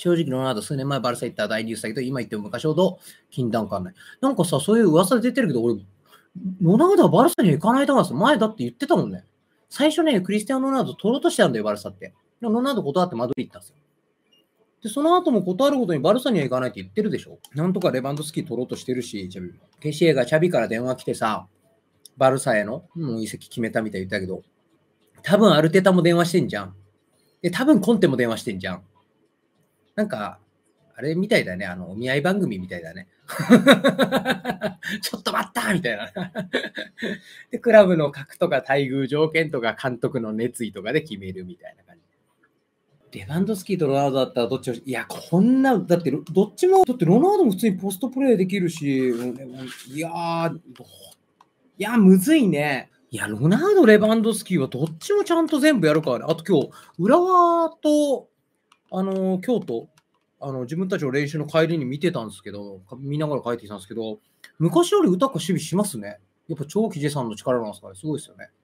正直ロナウド数年前バルサ行った大ニュースだけど、今言っても昔ほど禁断感ない。なんかさ、そういう噂出てるけど、俺、ロナウドはバルサには行かないと思います。前だって言ってたもんね。最初ね、クリスティアーノ・ロナウド取ろうとしてたんだよ、バルサって。でもロナウド断ってマドリー行ったんですよ。で、その後も断るごとにバルサには行かないって言ってるでしょ。なんとかレバンドフスキー取ろうとしてるし、ケシエがチャビから電話来てさ、バルサへの移籍決めたみたいに言ったけど、多分アルテタも電話してんじゃん。で、多分コンテも電話してんじゃん。なんか、あれみたいだね。お見合い番組みたいだね。ちょっと待ったみたいな。で、クラブの格とか待遇条件とか監督の熱意とかで決めるみたいな感じ。レバンドフスキーとロナウドだったらどっちを、いや、こんな、だってどっちも、だってロナウドも普通にポストプレーできるし、いやー、むずいね。いや、ロナウド、レバンドフスキーはどっちもちゃんと全部やるからね。あと今日、浦和と、京都、自分たちの練習の帰りに見てたんですけど、見ながら帰ってきたんですけど、昔より歌か守備しますね。やっぱ長期ジェさんの力なんですかね。すごいですよね。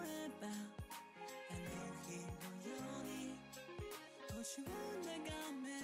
星を眺め